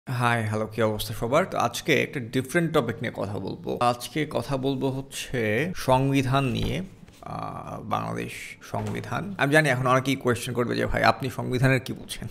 High, hello, কি অবস্থা সবার? তো আজকে একটা ডিফারেন্ট টপিক নিয়ে কথা বলবো। আজকে কথা বলবো হচ্ছে সংবিধান নিয়ে। বাংলাদেশ সংবিধান। আমি জানি এখন অনেকেই কোয়েশ্চেন করবে যে ভাই আপনি সংবিধানের কি বলছেন?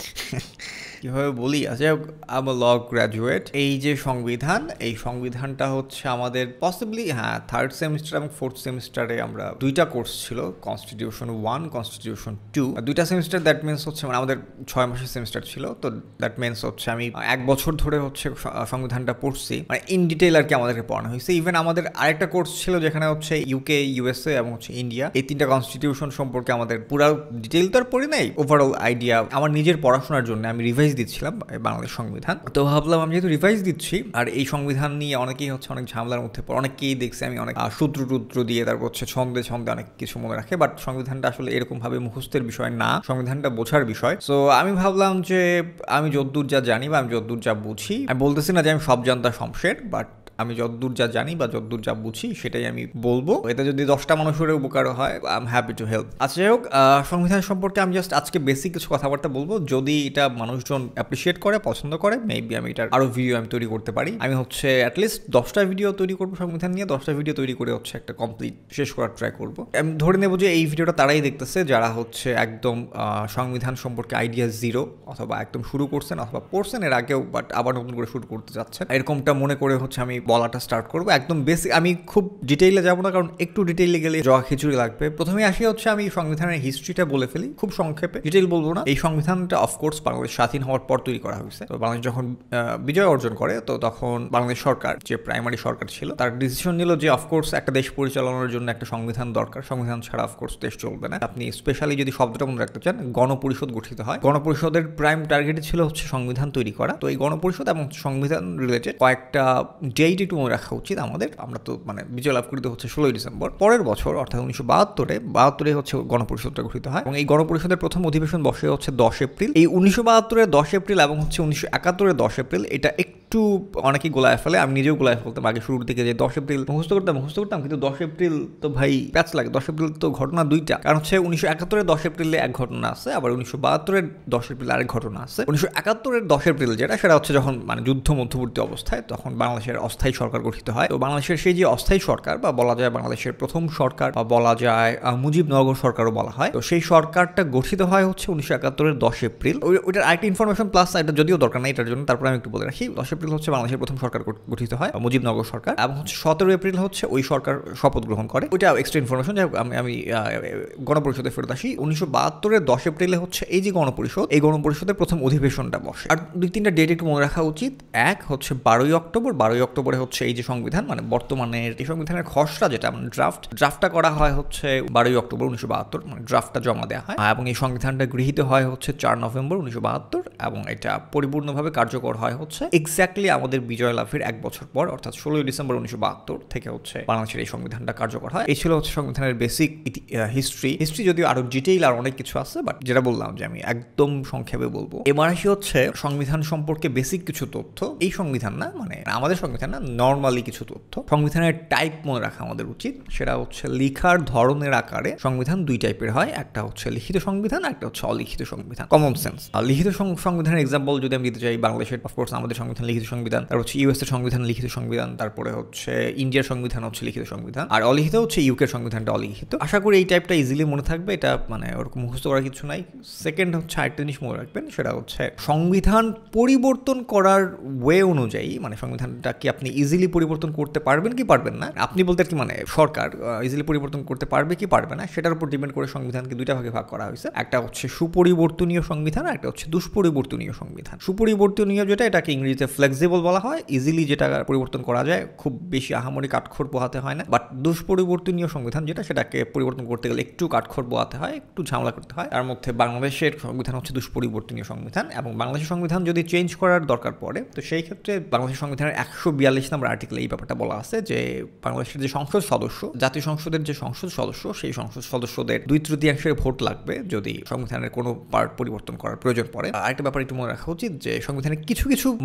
কীভাবে বলি? আচ্ছা, আম ল গ্র্যাজুয়েট। এই যে সংবিধান, এই সংবিধানটা হচ্ছে আমাদের পসিবলি থার্ড সেমিস্টার এবং ফোর্থ সেমিস্টারে আমরা দুইটা কোর্স ছিল, কনস্টিটিউশন 1, কনস্টিটিউশন 2। দুইটা সেমিস্টার, দ্যাট মিনস হচ্ছে মানে আমাদের 6 মাসের সেমিস্টার ছিল। তো দ্যাট মিনস হচ্ছে আমি 1 বছর ধরে হচ্ছে সংবিধানটা পড়ছি, মানে ইন ডিটেইল আর কি আমাদেরকে পড়ানো হয়েছে। ইভেন আমাদের আরেকটা কোর্স ছিল যেখানে হচ্ছে ইউকে, ইউএসএ এবং হচ্ছে ইন্ডিয়া, এই তিনটা কনস্টিটিউশন সম্পর্কে আমাদের পুরো ডিটেইল তো আর পড়ি নাই, ওভারঅল আইডিয়া আমার নিজের পড়াশোনার জন্য আমি রিভাইজ দিচ্ছিলাম বাংলাদেশ সংবিধান। তো ভাবলাম আমি যেহেতু রিভাইজ দিচ্ছি আর এই সংবিধান নিয়ে অনেকেই হচ্ছে অনেক ঝামেলার মধ্যে পড়ে, অনেকেই দেখছে আমি অনেক সূত্র টুত্র দিয়ে তারপর হচ্ছে ছন্দে ছন্দে অনেক কিছু মনে রাখে, বাট সংবিধানটা আসলে এরকম ভাবে মুখস্থের বিষয় না, সংবিধানটা বোঝার বিষয়। সো আমি ভাবলাম যে আমি যতদূর যা জানি বা আমি যতদূর যা বুঝি, আমি বলতেছি না যে আমি সব জানতা শমশের, বাট আমি যতদূর যা জানি বা যতদূর যা বুঝি সেটাই আমি বলবো। এতে যদি 10টা মানুষের উপকার হয়, I am happy to help. আচ্ছা, যাই হোক, সংবিধান সম্পর্কে আমি জাস্ট আজকে বেসিক কিছু কথাবার্তা বলবো। যদি এটা মানুষজন অ্যাপ্রিসিয়েট করে, পছন্দ করে, মেবি আমি এটার আরো ভিডিও আমি তৈরি করতে পারি। আমি হচ্ছে অ্যাটলিস্ট 10টা ভিডিও তৈরি করবো সংবিধান নিয়ে, 10টা ভিডিও তৈরি করে হচ্ছে একটা কমপ্লিট শেষ করার ট্রাই করবো। আমি ধরে নেবো যে এই ভিডিওটা তারাই দেখতেছে যারা হচ্ছে একদম সংবিধান সম্পর্কে আইডিয়া জিরো, অথবা একদম শুরু করছেন অথবা পড়ছেন এর আগেও, বাট আবার নতুন করে শুরু করতে যাচ্ছেন, এরকমটা মনে করে হচ্ছে আমি বলাটা স্টার্ট করবো। একদম বেসিক, আমি খুব ডিটেইলে যাবো না, কারণ একটু ডিটেইলে গেলে জগা খিচুড়ি লাগবে। প্রথমে আসি হচ্ছে আমি সংবিধানের হিস্ট্রিটা বলে ফেলি খুব সংক্ষেপে, ডিটেইল বলবো না। এই সংবিধানটা অফকোর্স বাংলাদেশ স্বাধীন হওয়ার পর তৈরি করা হয়েছে। তো বাংলাদেশ যখন বিজয় অর্জন করে, তো তখন বাংলাদেশ সরকার, যে প্রাইমারি সরকার ছিল, তার ডিসিশন নিল যে অফকোর্স একটা দেশ পরিচালনার জন্য একটা সংবিধান দরকার, সংবিধান ছাড়া অফকোর্স দেশ চলবে না। আপনি স্পেশালি যদি শব্দটা মনে রাখতে চান, গণপরিষদ গঠিত হয়। গণপরিষদের প্রাইম টার্গেট ছিল হচ্ছে সংবিধান তৈরি করা। তো এই গণপরিষদ এবং সংবিধান রিলেটেড কয়েকটা ডেট একটু মনে রাখা উচিত আমাদের। আমরা তো মানে বিজয় লাভ করিতে হচ্ছে 16ই ডিসেম্বর। পরের বছর অর্থাৎ 1972-এ হচ্ছে গণপরিষদটা গঠিত হয়, এবং এই গণপরিষদের প্রথম অধিবেশন বসে হচ্ছে 10 এপ্রিল। এই 1972-এর 10 এপ্রিল এবং হচ্ছে 1971-এর 10 এপ্রিল, এটা একটু অনেকেই গোলায় ফেলে, আমি নিজেও গোলায় ফেলতাম আগে শুরুর দিকে, যে 10 এপ্রিল মুখস্থ করতাম, কিন্তু 10 এপ্রিল তো ভাই প্যাচ লাগে। 10 এপ্রিল তো ঘটনা দুইটা, কারণ হচ্ছে 1971-এর 10 এপ্রিলে এক ঘটনা আছে, আবার 1972-এর 10 এপ্রিল আরেক ঘটনা আছে। 1971-এর 10 এপ্রিল যেটা, সেটা হচ্ছে যখন মানে যুদ্ধ মধ্যবর্তী অবস্থায়, তখন বাংলাদেশের অস্থায়ী সরকার গঠিত হয়। তো বাংলাদেশের সেই যে অস্থায়ী সরকার, বা বলা যায় বাংলাদেশের প্রথম সরকার, বা বলা যায় মুজিবনগর সরকারও বলা হয়, তো সেই সরকারটা গঠিত হয় হচ্ছে 1971-এর 10 এপ্রিল। ওইটার আরেকটা ইনফরমেশন প্লাস, এটা যদিও দরকার নাই এটার জন্য, তারপরে আমি একটু বলে রাখি। 10 এপ্রিল হচ্ছে বাংলাদেশের প্রথম সরকার গঠিত হয়, মুজিবনগর সরকার, এবং হচ্ছে 17 এপ্রিল হচ্ছে ওই সরকার শপথ গ্রহণ করে। ওইটা এক্সট্রা ইনফরমেশন। যাই হোক, আমি গণপরিষদে ফেরত আসি। 1972-এর 10 এপ্রিলে হচ্ছে এই যে গণপরিষদ, এই গণপরিষদের প্রথম অধিবেশনটা বসে। আর 2-3টা ডেট একটু মনে রাখা উচিত। এক হচ্ছে 12ই অক্টোবর। 12ই অক্টোবরে হচ্ছে এই যে সংবিধান, মানে বর্তমানের এই সংবিধানের খসড়া যেটা, মানে ড্রাফটটা করা হয় হচ্ছে 12ই অক্টোবর 1972, মানে ড্রাফটটা জমা দেওয়া হয়, এবং এই সংবিধানটা গৃহীত হয় হচ্ছে 4 নভেম্বর 1972, এবং এটা পরিপূর্ণভাবে কার্যকর হয় হচ্ছে এক্স্যাক্টলি আমাদের বিজয় লাভের 1 বছর পর, অর্থাৎ 16ই ডিসেম্বর 1972 থেকে হচ্ছে বাংলাদেশের এই সংবিধানটা কার্যকর হয়। এই ছিল হচ্ছে সংবিধানের বেসিক হিস্ট্রি। যদিও আরো ডিটেইল আর অনেক কিছু আছে, বাট যেটা বললাম যে আমি একদম সংক্ষেপে বলবো। এবার আসি হচ্ছে সংবিধান সম্পর্কে বেসিক কিছু তথ্য। এই সংবিধান না, মানে আমাদের সংবিধান না, নর্মালি কিছু তথ্য। সংবিধানের টাইপ মনে রাখা আমাদের উচিত। সেটা হচ্ছে লিখার ধরনের আকারে সংবিধান 2 টাইপের হয়, একটা হচ্ছে লিখিত সংবিধান, একটা হচ্ছে অলিখিত সংবিধান। Common sense. লিখিত সংবিধানের এক্সাম্পল যদি আমি দিতে চাই, বাংলাদেশের অফকোর্স আমাদের সংবিধান লিখিত সংবিধান, তারপর হচ্ছে ইউএসএর সংবিধান লিখিত সংবিধান, তারপরে হচ্ছে ইন্ডিয়ার সংবিধান হচ্ছে লিখিত সংবিধান, আর অলিখিত হচ্ছে ইউকের সংবিধানটা অলিখিত। আশা করি এই টাইপটা ইজিলি মনে থাকবে, এটা মানে ওরকম মুখস্থ করার কিছু নাই। সেকেন্ড হচ্ছে আরেকটা জিনিস মনে রাখবেন, সেটা হচ্ছে সংবিধান পরিবর্তন করার ওয়ে অনুযায়ী, মানে সংবিধানটা কি আপনি ইজিলি পরিবর্তন করতে পারবেন কি পারবেন না, আপনি বলতে কি মানে সরকার ইজিলি পরিবর্তন করতে পারবে কি পারবে না, সেটার উপর ডিপেন্ড করে সংবিধানকে 2টা ভাগে ভাগ করা হয়েছে। একটা হচ্ছে সুপরিবর্তনীয় সংবিধান, আর একটা হচ্ছে দুষ্পরিবর্তনীয় সংবিধান। সুপরিবর্তনীয় যেটা, এটাকে ইংরেজিতে ফ্লেক্সিবল বলা হয়, ইজিলি যেটা পরিবর্তন করা যায়, খুব বেশি আহামরি কাঠখড় পোহাতে হয় না। বাট দুষ্পরিবর্তনীয় সংবিধান যেটা, সেটাকে পরিবর্তন করতে গেলে একটু কাঠখড় পোহাতে হয়, একটু ঝামেলা করতে হয়। তার মধ্যে বাংলাদেশের সংবিধান হচ্ছে দুষ্পরিবর্তনীয় সংবিধান, এবং বাংলাদেশের সংবিধান যদি চেঞ্জ করার দরকার পড়ে, তো সেই ক্ষেত্রে বাংলাদেশের সংবিধানের 142 নম্বর আর্টিকেলে এই ব্যাপারটা বলা আছে যে বাংলাদেশের যে সংসদ সদস্য, জাতীয় সংসদের যে সংসদ সদস্য, সেই সংসদ সদস্যদের 2/3 ভোট লাগবে যদি সংবিধানের কোনো পার্ট পরিবর্তন করার প্রয়োজন পড়ে। আরেকটা ব্যাপার একটু মনে রাখা উচিত যে সংবিধানের কিছু মোস্ট ইম্পর্টেন্ট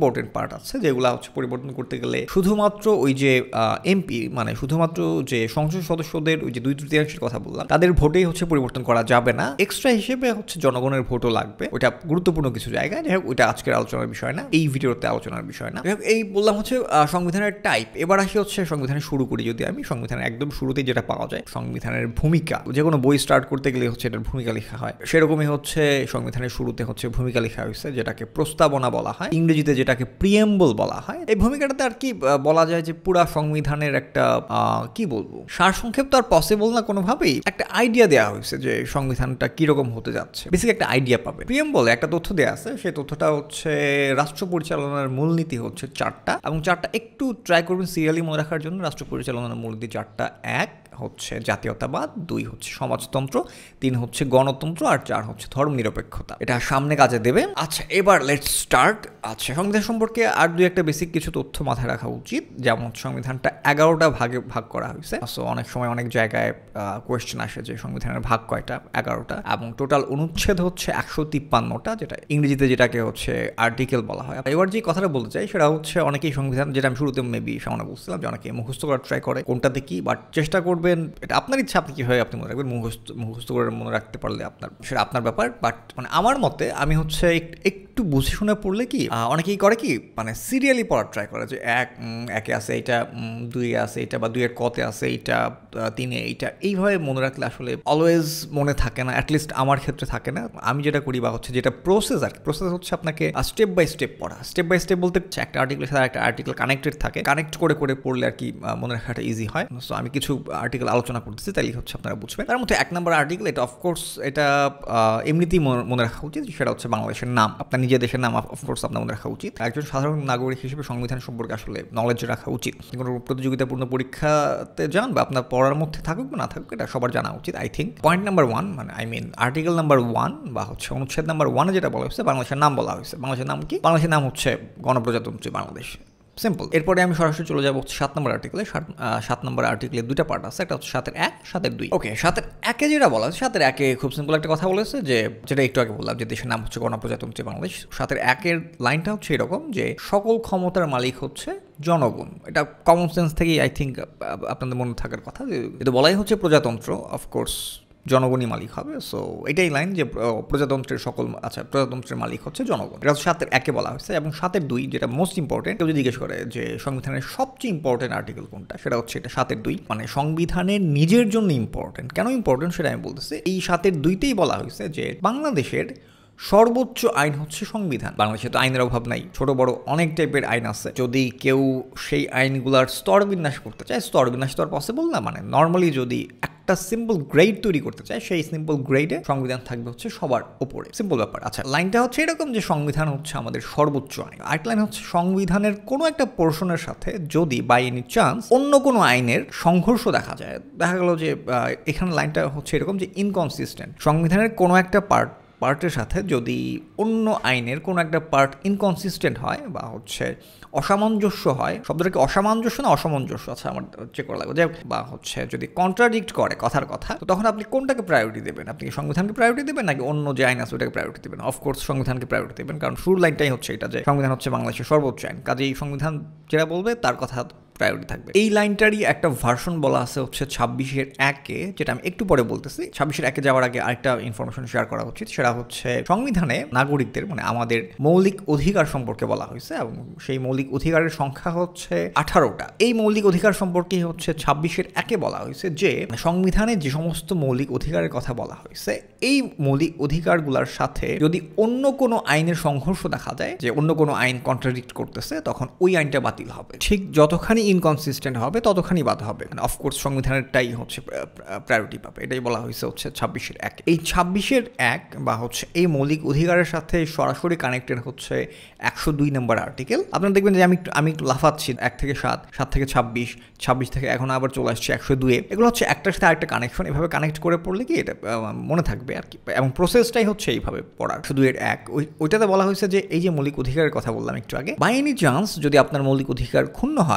ইম্পর্টেন্ট পার্ট আছে যেগুলো হচ্ছে পরিবর্তন করতে গেলে শুধুমাত্র ওই যে এমপি মানে শুধুমাত্র যে সংসদ সদস্যদের ওই যে 2/3 কথা বললাম তাদের ভোটেই হচ্ছে পরিবর্তন করা যাবে না, এক্সট্রা হিসেবে হচ্ছে জনগণের ভোটও লাগবে। ওইটা গুরুত্বপূর্ণ কিছু জায়গায়, যাই হোক ওইটা আজকের আলোচনার বিষয় না, এই ভিডিওতে আলোচনার বিষয় না। এই বললাম হচ্ছে সংবিধানের টাইপ। এবার আসি হচ্ছে সংবিধানের শুরু করি যদি আমি। সংবিধানের একদম শুরুতেই যেটা পাওয়া যায় সংবিধানের ভূমিকা, যে কোনো বই স্টার্ট করতে গেলে হচ্ছে এটার ভূমিকা লেখা হয়, সেরকমই হচ্ছে সংবিধানের শুরুতে হচ্ছে ভূমিকা লেখা হয়েছে যেটাকে প্রস্তাবনা বলা হয়, ইংরেজিতে যেটাকে প্রিয়েম্বল বলা হয়। এই ভূমিকাটাতে আর কি বলা যায় যে পুরা সংবিধানের একটা কি বলবো সারসংক্ষেপ তো আর পসিবল না কোনোভাবেই, একটা আইডিয়া দেওয়া হয়েছে যে সংবিধানটা কিরকম হতে যাচ্ছে, বেসিক একটা আইডিয়া পাবে। প্রিয়েম্বলে একটা তথ্য দেওয়া আছে, সেই তথ্যটা হচ্ছে রাষ্ট্র পরিচালনার মূলনীতি হচ্ছে 4টা, এবং 4টা একটু ট্রাই করবেন সিরিয়ালি মনে রাখার জন্য। রাষ্ট্র পরিচালনার মূলনীতি 4টা, 1 হচ্ছে জাতীয়তাবাদ, 2 হচ্ছে সমাজতন্ত্র, 3 হচ্ছে গণতন্ত্র, আর 4 হচ্ছে ধর্মনিরপেক্ষতা। এটা সামনে কাজে দেবে। আচ্ছা এবার লেটস স্টার্ট। আচ্ছা সংবিধান সম্পর্কে আর 2-1টা বেসিক কিছু তথ্য মাথায় রাখা উচিত, যেমন সংবিধানটা 11টা ভাগে ভাগ করা হয়েছে। সো অনেক সময় অনেক জায়গায় কোয়েশ্চেন আসে যে সংবিধানের ভাগ কয়টা, 11টা, এবং টোটাল অনুচ্ছেদ হচ্ছে 153টা, যেটা ইংরেজিতে যেটাকে হচ্ছে আর্টিকেল বলা হয়। এবার যে কথাটা বলতে চাই সেটা হচ্ছে অনেকেই সংবিধান, যেটা আমি শুরুতে মেবি সামনে বলছিলাম যে অনেকে মুখস্থ করার ট্রাই করে কোনটাতে কি, বাট চেষ্টা করবেন, এটা আপনার ইচ্ছা আপনি কীভাবে আপনি মনে রাখবেন, মুখস্থ করে মনে রাখতে পারলে সেটা আপনার ব্যাপার। বাট মানে আমার মতে আমি হচ্ছে একটু বুঝে শুনে পড়লে কি অনেকেই করে কি মানে সিরিয়ালি পড়ার ট্রাই করে, যে একে আছে এইটা, 2-এ আছে এইটা, বা 2-এর কতে আছে এইটা, 3-এ এইটা, এইভাবে মনে রাখলে আসলে অলওয়েজ মনে থাকে না, অ্যাটলিস্ট আমার ক্ষেত্রে থাকে না। আমি যেটা করি বা হচ্ছে যেটা প্রসেস আর কি, প্রসেস হচ্ছে আপনাকে স্টেপ বাই স্টেপ পড়া। স্টেপ বাই স্টেপ বলতে একটা আর্টিকেলের সাথে একটা আর্টিকেল কানেক্টেড থাকে, কানেক্ট করে করে পড়লে আর কি মনে রাখাটা ইজি হয়। সো আমি কিছু আর্টিকেল আলোচনা করতেছি, তাইলে হচ্ছে আপনারা বুঝবেন। তার মধ্যে 1 নম্বর আর্টিকেল, এটা অফকোর্স এটা এমনিতেই মনে রাখা উচিত, সেটা হচ্ছে বাংলাদেশের নাম। আপনার নিজের দেশের নাম অফকোর্স আপনার মনে রাখা উচিত। একজন সাধারণ নাগরিক হিসেবে সংবিধান সম্পর্কে আসলে নলেজ রাখা উচিত। কোনো প্রতিযোগিতাপূর্ণ পরীক্ষাতে যান বা আপনার পড়ার মধ্যে থাকুক বা না থাকুক, এটা সবার জানা উচিত আই থিঙ্ক। পয়েন্ট নাম্বার 1 মানে আর্টিকেল নাম্বার 1 বা হচ্ছে অনুচ্ছেদ নাম্বার 1-এ যেটা বলা হয়েছে, বাংলাদেশের নাম বলা হয়েছে। বাংলাদেশের নাম কি? বাংলাদেশের নাম হচ্ছে গণপ্রজাতন্ত্রী বাংলাদেশ, সিম্পল। এরপরে আমি সরাসরি চলে যাবো 7 নম্বর আর্টিকেলে। 7 নম্বর আর্টিকেলে 2টা পার্ট আছে, একটা হচ্ছে 7-1, 7-2। ওকে, 7-1-এ যেটা বলা আছে, 7-1-এ খুব সিম্পল একটা কথা বলেছে, যে যেটা একটু আগে বললাম যে দেশের নাম হচ্ছে গণপ্রজাতন্ত্রী বাংলাদেশ। 7-1-এর লাইনটা হচ্ছে এরকম যে সকল ক্ষমতার মালিক হচ্ছে জনগণ। এটা কমন সেন্স থেকেই আই থিঙ্ক আপনাদের মনে থাকার কথা, যে বলাই হচ্ছে প্রজাতন্ত্র, অফকোর্স জনগণই মালিক হবে। সো এটাই লাইন যে প্রজাতন্ত্রের সকল, আচ্ছা প্রজাতন্ত্রের মালিক হচ্ছে জনগণ। এটা 7-1-এ বলা হয়েছে। এবং 7-2 যেটা মোস্ট ইম্পর্টেন্ট, কেউ যদি জিজ্ঞেস করে যে সংবিধানের সবচেয়ে ইম্পর্টেন্ট আর্টিকেল কোনটা, সেটা হচ্ছে এটা 7-2, মানে সংবিধানের নিজের জন্য ইম্পর্টেন্ট। কেন ইম্পর্টেন্ট সেটা আমি বলতেছি। এই 7-2-তেই বলা হয়েছে যে বাংলাদেশের সর্বোচ্চ আইন হচ্ছে সংবিধান। বাংলাদেশে তো আইনের অভাব নাই, ছোট বড় অনেক টাইপের আইন আছে। যদি কেউ সেই আইনগুলার স্তর বিন্যাস করতে চায়, স্তর বিন্যাস তো আর পসিবল না, মানে নর্মালি যদি একটা সিম্পল গ্রেড তৈরি করতে চায়, সেই সিম্পল গ্রেডে সংবিধান থাকবে হচ্ছে সবার উপরে, সিম্পল ব্যাপার। আচ্ছা লাইনটা হচ্ছে এরকম যে সংবিধান হচ্ছে আমাদের সর্বোচ্চ আইন। আরেকটা লাইন হচ্ছে সংবিধানের কোনো একটা পোর্শনের সাথে যদি বাই এনি চান্স অন্য কোনো আইনের সংঘর্ষ দেখা যায়, দেখা গেল যে এখানে লাইনটা হচ্ছে এরকম যে ইনকনসিস্টেন্ট, সংবিধানের কোনো একটা পার্টের সাথে যদি অন্য আইনের কোনো একটা পার্ট ইনকনসিস্টেন্ট হয় বা হচ্ছে অসামঞ্জস্য হয়, শব্দটাকে অসামঞ্জস্য না অসামঞ্জস্য, আচ্ছা আমার চেক করা লাগবে, যে বা হচ্ছে যদি কন্ট্রাডিক্ট করে কথার কথা, তো তখন আপনি কোনটাকে প্রায়োরিটি দেবেন? আপনি কি সংবিধানকে প্রায়োরিটি দেবেন নাকি অন্য যে আইন আছে ওটাকে প্রায়োরিটি দেবেন? অফকোর্স সংবিধানকে প্রায়োরিটি দেবেন, কারণ শুরুর লাইনটাই হচ্ছে এটা যে সংবিধান হচ্ছে বাংলাদেশের সর্বোচ্চ আইন, কাজেই সংবিধান যেটা বলবে তার কথা প্রায়োরিটি থাকবে। এই লাইনটারই একটা ভার্সন বলা আছে হচ্ছে 26-1-এ, যেটা আমি একটু পরে বলতেছি। 26-1-এ যাওয়ার আগে আরেকটা ইনফরমেশন শেয়ার করা উচিত, সেটা হচ্ছে সংবিধানে নাগরিকদের মানে আমাদের মৌলিক অধিকার সম্পর্কে বলা হয়েছে, এবং সেই মৌলিক অধিকারের সংখ্যা হচ্ছে 18টা। এই মৌলিক অধিকার সম্পর্কে হচ্ছে 26-1-এ বলা হয়েছে যে সংবিধানে যে সমস্ত মৌলিক অধিকারের কথা বলা হয়েছে, এই মৌলিক অধিকারগুলোর সাথে যদি অন্য কোনো আইনের সংঘর্ষ দেখা যায়, যে অন্য কোনো আইন কন্ট্রাডিক্ট করতেছে, তখন ওই আইনটা বাতিল হবে। ঠিক যতখানি ইনকনসিস্টেন্ট হবে ততখানি বাদ হবে, অফকোর্স সংবিধানেরটাই হচ্ছে প্রায়োরিটি পাবে। এটাই বলা হয়েছে হচ্ছে 26-1। এই 26-1 বা হচ্ছে এই মৌলিক অধিকারের সাথে সরাসরি কানেক্টেড হচ্ছে 102 নম্বর আর্টিকেল। আপনারা দেখবেন যে আমি একটু লাফাচ্ছি, 1 থেকে 7, 7 থেকে 26, 26 থেকে এখন আবার চলে আসছে 102-এ। এগুলো হচ্ছে একটার সাথে আরেকটা কানেকশন, এভাবে কানেক্ট করে পড়লে কি এটা মনে থাকবে আর কি, এবং প্রসেসটাই হচ্ছে এইভাবে পড়ার। 102-1 ওইটাতে বলা হয়েছে যে এই যে মৌলিক অধিকারের কথা বললাম একটু আগে, বাই এনি চান্স যদি আপনার মৌলিক অধিকার ক্ষুণ্ণ হয়, আপনি মনে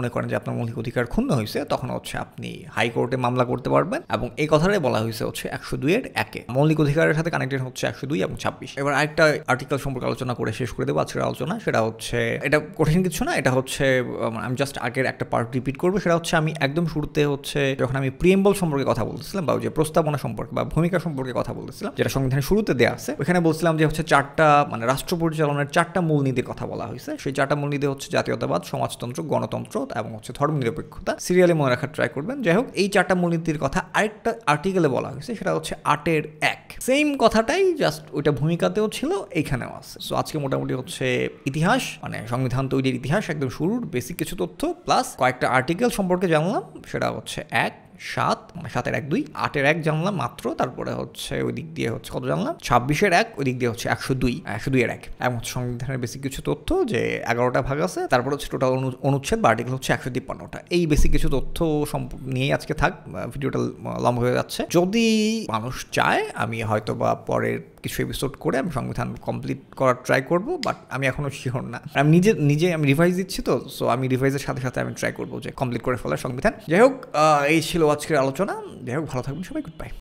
মনে করেন যে আপনার মৌলিক অধিকার ক্ষুণ্ণ হয়েছে, তখন হচ্ছে আপনি হাইকোর্টে মামলা করতে পারবেন। এবং এই কথাটাই বলা হয়েছে হচ্ছে 102-1 মৌলিক অধিকারের সাথে কানেক্টেড হচ্ছে 102 এবং 26। এবার আরেকটা আর্টিকেল সম্পর্কে আলোচনা করে শেষ করে দেবো আজকের আলোচনা। সেটা হচ্ছে, এটা কঠিন কিছু না, এটা হচ্ছে আমি জাস্ট আগের একটা পার্ট রিপিট করবো। সেটা হচ্ছে আমি একদম শুরুতে হচ্ছে যখন আমি প্রিএম্বল সম্পর্কে কথা বলতেছিলাম, বা যে প্রস্তাবনা সম্পর্কে বা ভূমিকা সম্পর্কে কথা বলতেছিলাম, যেটা সংবিধানের শুরুতে দেওয়া আছে, ওখানে বলছিলাম যে হচ্ছে 4টা মানে রাষ্ট্র পরিচালনার 4টা মূলনীতির কথা বলা হয়েছে। সেই 4টা মূলনীতি হচ্ছে জাতীয়তাবাদ, সমাজতন্ত্র, গণতন্ত্র এবং হচ্ছে ধর্মনিরপেক্ষতা। সিরিয়ালে মনে রাখার ট্রাই করবেন। যাই হোক, এই 4টা মূলনীতির কথা আরেকটা আর্টিকেলে বলা হয়েছে, সেটা হচ্ছে 8-1। সেম কথাটাই জাস্ট ওইটা ভূমিকাতেও ছিল, এইখানেও আছে। সো আজকে মোটামুটি হচ্ছে ইতিহাস মানে সংবিধান তৈরির ইতিহাস একদম শুরুর বেসিক কিছু তথ্য প্লাস কয়েকটা আর্টিকেল সম্পর্কে জানলাম। সেটা হচ্ছে 1-7 মানে 7-1-2, 8-1 জানলাম মাত্র। তারপরে হচ্ছে ওই দিক দিয়ে হচ্ছে কত জানলাম, 26-1, ওই দিক দিয়ে হচ্ছে 102-1 এবং হচ্ছে সংবিধানের বেসিক কিছু তথ্য যে 11টা ভাগ আছে। তারপর হচ্ছে টোটাল অনুচ্ছেদ বা আর্টিকেল হচ্ছে 153টা। এই বেসিক কিছু তথ্য নিয়েই আজকে থাক। ভিডিওটা লম্বা হয়ে যাচ্ছে। যদি মানুষ চায় আমি হয়তো বা পরের কিছু এপিসোড করে আমি সংবিধান কমপ্লিট করার ট্রাই করব, বাট আমি এখনো শিওর না। আমি নিজে আমি রিভাইজ দিচ্ছি তো, সো আমি রিভাইজের সাথে সাথে আমি ট্রাই করবো যে কমপ্লিট করে ফেলার সংবিধান। যাই হোক, এই ছিল আজকের আলোচনা। যাই হোক, ভালো থাকবেন সবাই, গুড বাই।